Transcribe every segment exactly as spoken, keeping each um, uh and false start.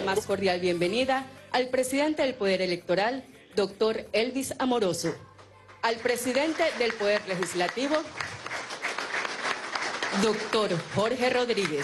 más cordial bienvenida al presidente del Poder Electoral, doctor Elvis Amoroso, al presidente del Poder Legislativo, doctor Jorge Rodríguez,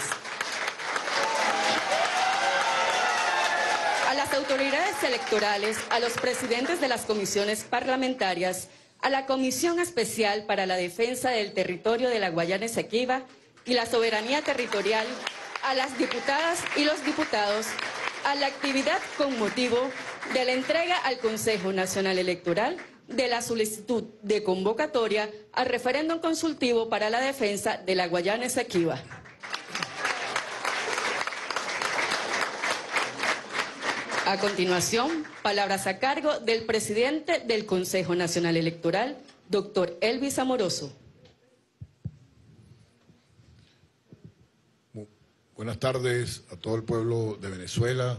a las autoridades electorales, a los presidentes de las comisiones parlamentarias, a la Comisión Especial para la Defensa del Territorio de la Guayana Esequiba y la Soberanía Territorial, a las diputadas y los diputados, a la actividad con motivo de la entrega al Consejo Nacional Electoral de la solicitud de convocatoria al referéndum consultivo para la defensa de la Guayana Esequiba. A continuación, palabras a cargo del presidente del Consejo Nacional Electoral, doctor Elvis Amoroso. Buenas tardes a todo el pueblo de Venezuela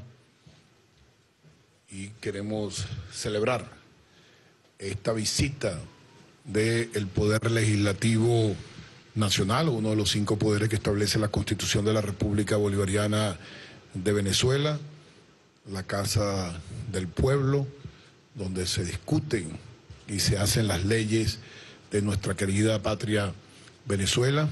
y queremos celebrar esta visita del Poder Legislativo Nacional, uno de los cinco poderes que establece la Constitución de la República Bolivariana de Venezuela, la Casa del Pueblo, donde se discuten y se hacen las leyes de nuestra querida patria Venezuela.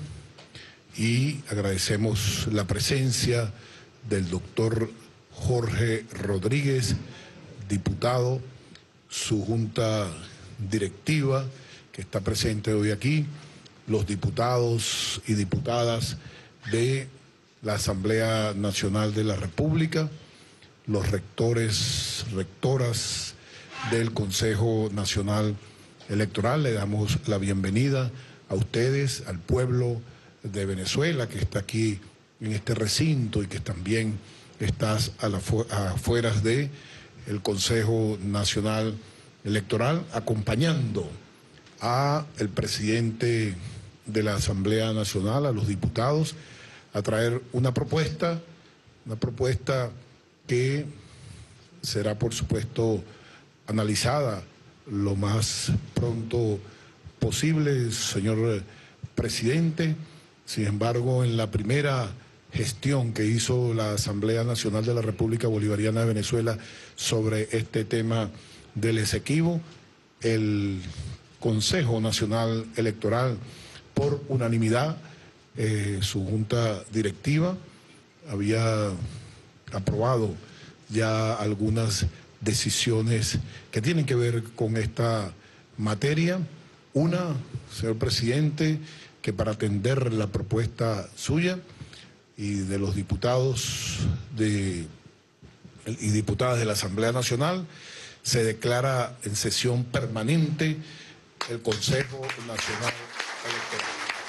Y agradecemos la presencia del doctor Jorge Rodríguez, diputado, su junta directiva que está presente hoy aquí, los diputados y diputadas de la Asamblea Nacional de la República, los rectores, rectoras del Consejo Nacional Electoral. Le damos la bienvenida a ustedes, al pueblo de Venezuela que está aquí en este recinto y que también estás a las afueras de el Consejo Nacional Electoral, acompañando a el presidente de la Asamblea Nacional, a los diputados, a traer una propuesta, una propuesta que será por supuesto analizada lo más pronto posible, señor presidente. Sin embargo, en la primera gestión que hizo la Asamblea Nacional de la República Bolivariana de Venezuela sobre este tema del Esequibo, el Consejo Nacional Electoral, por unanimidad, eh, su junta directiva había aprobado ya algunas decisiones que tienen que ver con esta materia. Una, señor presidente, que para atender la propuesta suya y de los diputados de, y diputadas de la Asamblea Nacional, se declara en sesión permanente el Consejo Nacional Electoral.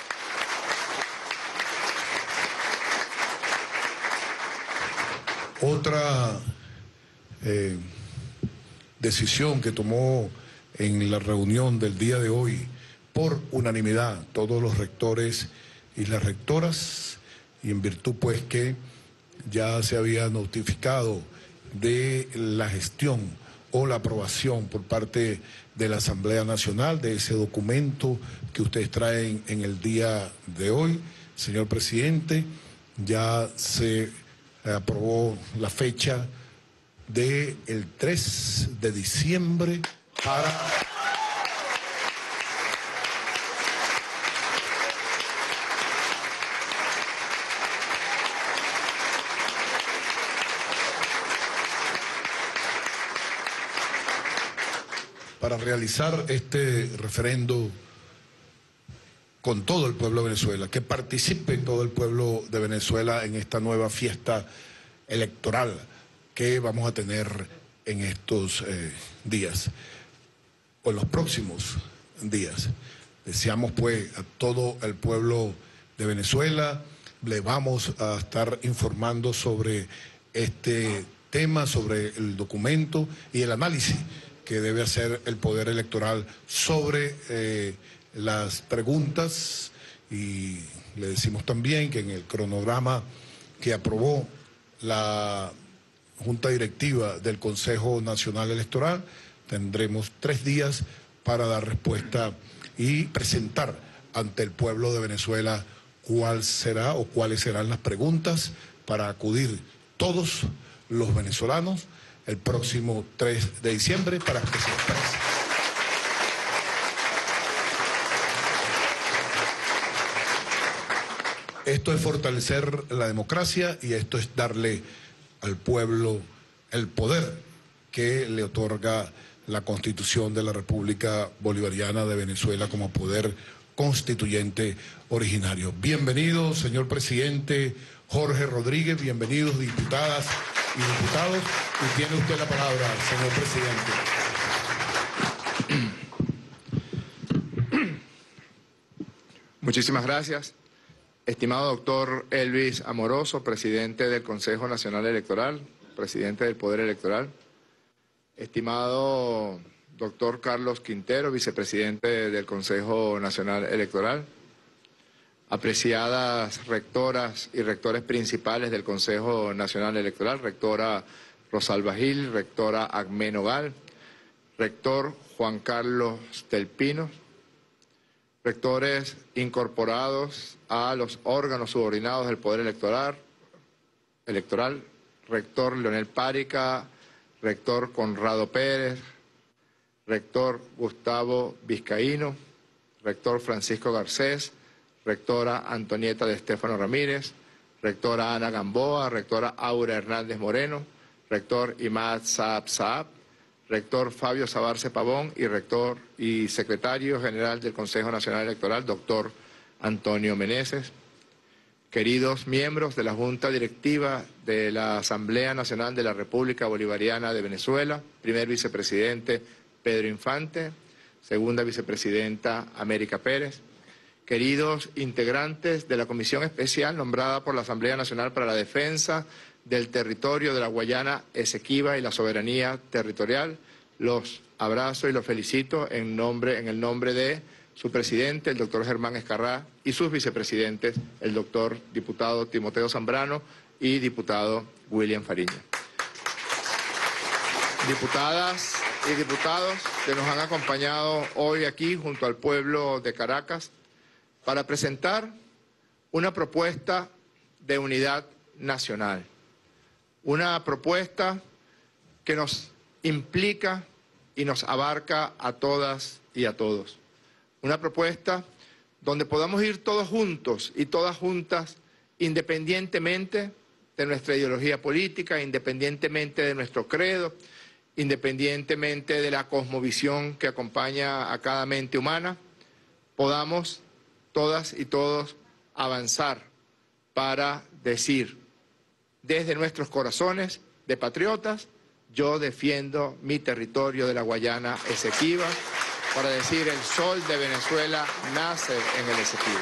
Otra eh, decisión que tomó en la reunión del día de hoy, por unanimidad, todos los rectores y las rectoras, y en virtud pues que ya se había notificado de la gestión o la aprobación por parte de la Asamblea Nacional de ese documento que ustedes traen en el día de hoy, señor presidente, ya se aprobó la fecha del tres de diciembre para para realizar este referendo con todo el pueblo de Venezuela, que participe todo el pueblo de Venezuela en esta nueva fiesta electoral que vamos a tener en estos eh, días, o en los próximos días. Deseamos pues a todo el pueblo de Venezuela, le vamos a estar informando sobre este tema, sobre el documento y el análisis que debe hacer el Poder Electoral sobre eh, las preguntas, y le decimos también que en el cronograma que aprobó la Junta Directiva del Consejo Nacional Electoral tendremos tres días para dar respuesta y presentar ante el pueblo de Venezuela cuál será o cuáles serán las preguntas para acudir todos los venezolanos el próximo tres de diciembre para que se exprese. Esto es fortalecer la democracia y esto es darle al pueblo el poder que le otorga la Constitución de la República Bolivariana de Venezuela como poder constituyente originario. Bienvenido, señor presidente Jorge Rodríguez, bienvenidos diputadas y diputados, y tiene usted la palabra, señor presidente. Muchísimas gracias. Estimado doctor Elvis Amoroso, presidente del Consejo Nacional Electoral, presidente del Poder Electoral. Estimado doctor Carlos Quintero, vicepresidente del Consejo Nacional Electoral. Apreciadas rectoras y rectores principales del Consejo Nacional Electoral, rectora Rosalba Gil, rectora Agmé Nogal, rector Juan Carlos del Pino, rectores incorporados a los órganos subordinados del Poder Electoral, electoral rector Leonel Párica, rector Conrado Pérez, rector Gustavo Vizcaíno, rector Francisco Garcés, rectora Antonieta de Estéfano Ramírez, rectora Ana Gamboa, rectora Aura Hernández Moreno, rector Imad Saab Saab, rector Fabio Sabarce Pavón y rector y secretario general del Consejo Nacional Electoral, doctor Antonio Meneses. Queridos miembros de la Junta Directiva de la Asamblea Nacional de la República Bolivariana de Venezuela, primer vicepresidente Pedro Infante, segunda vicepresidenta América Pérez, queridos integrantes de la Comisión Especial nombrada por la Asamblea Nacional para la Defensa del territorio de la Guayana Esequiba y la soberanía territorial, los abrazo y los felicito en, nombre, en el nombre de su presidente, el doctor Germán Escarrá, y sus vicepresidentes, el doctor diputado Timoteo Zambrano y diputado William Fariña. Diputadas y diputados que nos han acompañado hoy aquí junto al pueblo de Caracas para presentar una propuesta de unidad nacional. Una propuesta que nos implica y nos abarca a todas y a todos. Una propuesta donde podamos ir todos juntos y todas juntas, independientemente de nuestra ideología política, independientemente de nuestro credo, independientemente de la cosmovisión que acompaña a cada mente humana, podamos todas y todos avanzar para decir desde nuestros corazones de patriotas, yo defiendo mi territorio de la Guayana Esequiba, para decir el sol de Venezuela nace en el Esequiba.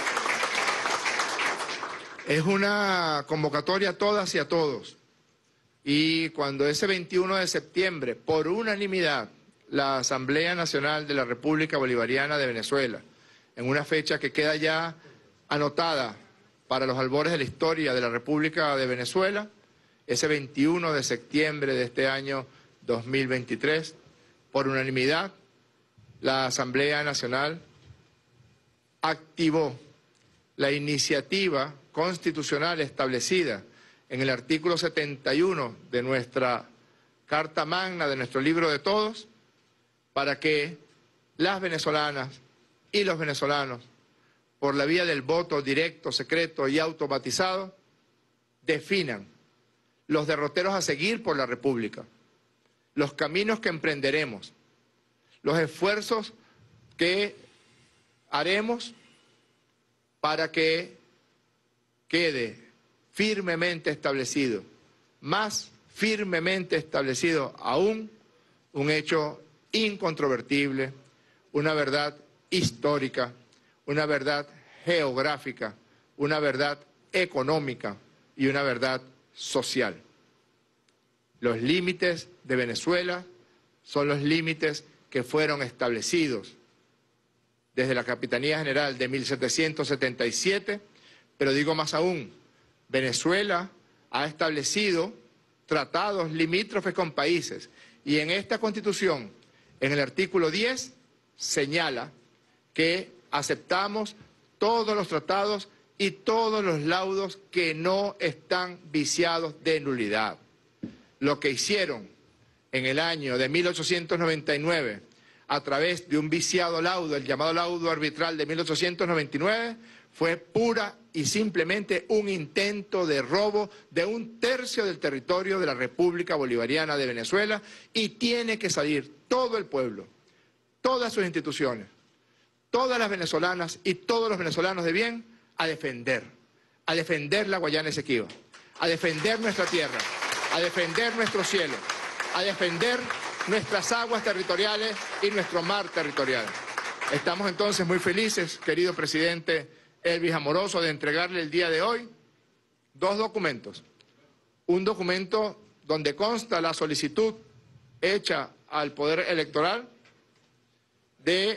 Es una convocatoria a todas y a todos. Y cuando ese veintiuno de septiembre, por unanimidad, la Asamblea Nacional de la República Bolivariana de Venezuela, en una fecha que queda ya anotada para los albores de la historia de la República de Venezuela, ese veintiuno de septiembre de este año dos mil veintitrés, por unanimidad, la Asamblea Nacional activó la iniciativa constitucional establecida en el artículo setenta y uno de nuestra Carta Magna, de nuestro Libro de Todos, para que las venezolanas y los venezolanos, por la vía del voto directo, secreto y automatizado, definan los derroteros a seguir por la República, los caminos que emprenderemos, los esfuerzos que haremos para que quede firmemente establecido, más firmemente establecido aún, un hecho incontrovertible, una verdad histórica, una verdad geográfica, una verdad económica y una verdad social. Los límites de Venezuela son los límites que fueron establecidos desde la Capitanía General de mil setecientos setenta y siete, pero digo más aún, Venezuela ha establecido tratados limítrofes con países y en esta Constitución, en el artículo diez, señala que aceptamos todos los tratados y todos los laudos que no están viciados de nulidad. lo que hicieron en el año de mil ochocientos noventa y nueve a través de un viciado laudo, el llamado laudo arbitral de mil ochocientos noventa y nueve, fue pura y simplemente un intento de robo de un tercio del territorio de la República Bolivariana de Venezuela, y tiene que salir todo el pueblo, todas sus instituciones, todas las venezolanas y todos los venezolanos de bien a defender, a defender la Guayana Esequiba, a defender nuestra tierra, a defender nuestro cielo, a defender nuestras aguas territoriales y nuestro mar territorial. Estamos entonces muy felices, querido presidente Elvis Amoroso, de entregarle el día de hoy dos documentos. Un documento donde consta la solicitud hecha al Poder Electoral de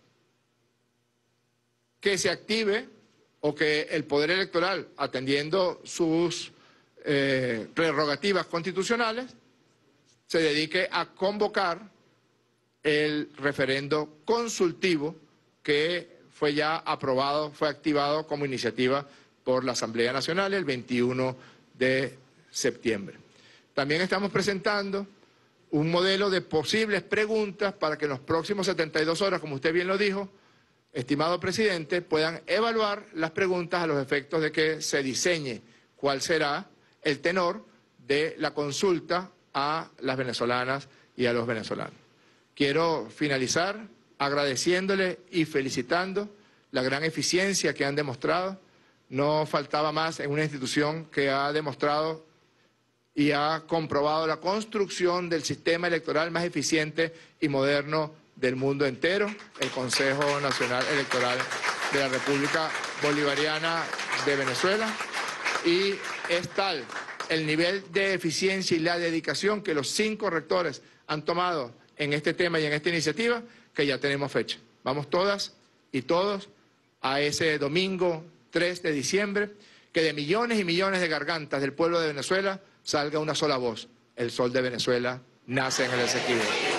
que se active o que el Poder Electoral, atendiendo sus eh, prerrogativas constitucionales, se dedique a convocar el referendo consultivo que fue ya aprobado, fue activado como iniciativa por la Asamblea Nacional el veintiuno de septiembre. También estamos presentando un modelo de posibles preguntas para que en los próximos setenta y dos horas, como usted bien lo dijo, estimado presidente, puedan evaluar las preguntas a los efectos de que se diseñe cuál será el tenor de la consulta a las venezolanas y a los venezolanos. Quiero finalizar agradeciéndole y felicitando la gran eficiencia que han demostrado. No faltaba más en una institución que ha demostrado y ha comprobado la construcción del sistema electoral más eficiente y moderno del mundo entero, el Consejo Nacional Electoral de la República Bolivariana de Venezuela. Y es tal el nivel de eficiencia y la dedicación que los cinco rectores han tomado en este tema y en esta iniciativa, que ya tenemos fecha. Vamos todas y todos a ese domingo tres de diciembre, que de millones y millones de gargantas del pueblo de Venezuela salga una sola voz: el sol de Venezuela nace en el Esequiba.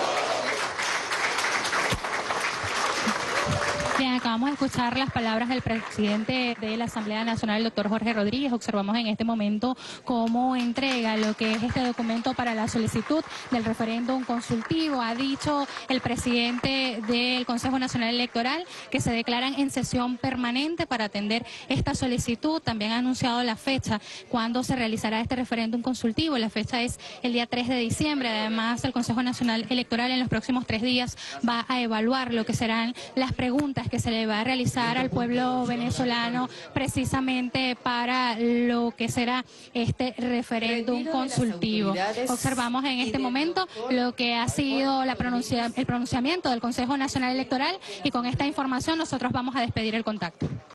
Bien, acabamos de escuchar las palabras del presidente de la Asamblea Nacional, el doctor Jorge Rodríguez. Observamos en este momento cómo entrega lo que es este documento para la solicitud del referéndum consultivo. Ha dicho el presidente del Consejo Nacional Electoral que se declaran en sesión permanente para atender esta solicitud. También ha anunciado la fecha cuando se realizará este referéndum consultivo. La fecha es el día tres de diciembre. Además, el Consejo Nacional Electoral en los próximos tres días va a evaluar lo que serán las preguntas que se le va a realizar al pueblo venezolano precisamente para lo que será este referéndum consultivo. Observamos en este momento lo que ha sido la pronuncia, el pronunciamiento del Consejo Nacional Electoral, y con esta información nosotros vamos a despedir el contacto.